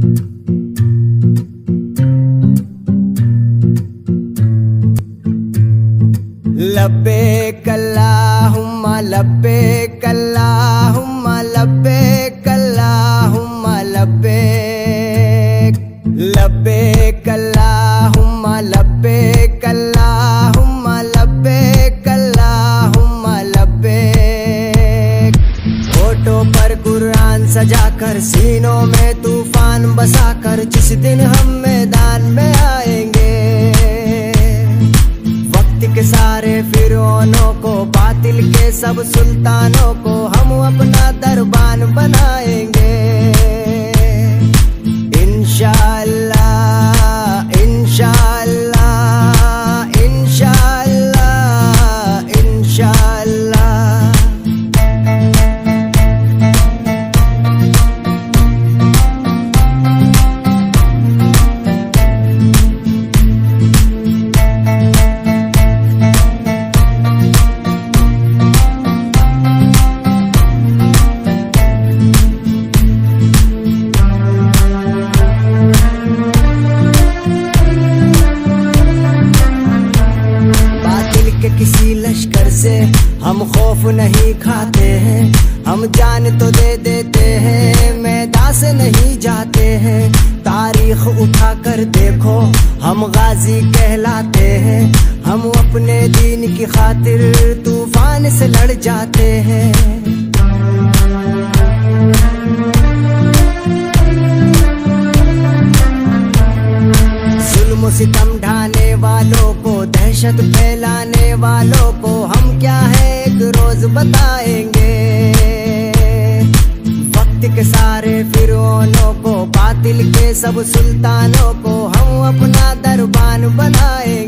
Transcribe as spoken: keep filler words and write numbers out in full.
लब्बैक अल्लाहुम्मा लब्बैक अल्लाहुम्मा लब्बैक अल्लाहुम्मा लब्बैक लब्बैक अल्लाहुम्मा लब्बैक अल्लाहुम्मा लब्बैक अल्लाहुम्मा लब्बैक। होठों पर कुरान सजाकर सीनों में तूफान बसाकर जिस दिन हम मैदान में आएंगे, के सारे फिरौनों को बातिल के सब सुल्तानों को हम अपना दरबान बनाएंगे। इंशाअल्लाह इंशाअल्लाह इंशाअल्लाह इंशाअल्लाह। किसी लश्कर से हम खौफ नहीं खाते हैं, हम जान तो दे देते हैं, मैदान से नहीं जाते हैं। तारीख उठा कर देखो हम गाजी कहलाते हैं, हम अपने दीन की खातिर तूफान से लड़ जाते हैं। जुल्म सितम ढाने वालों को, दहशत फैलाने वालों को हम क्या है एक रोज बताएंगे। वक्त के सारे फिरौनों को बातिल के सब सुल्तानों को हम अपना दरबान बनाएंगे।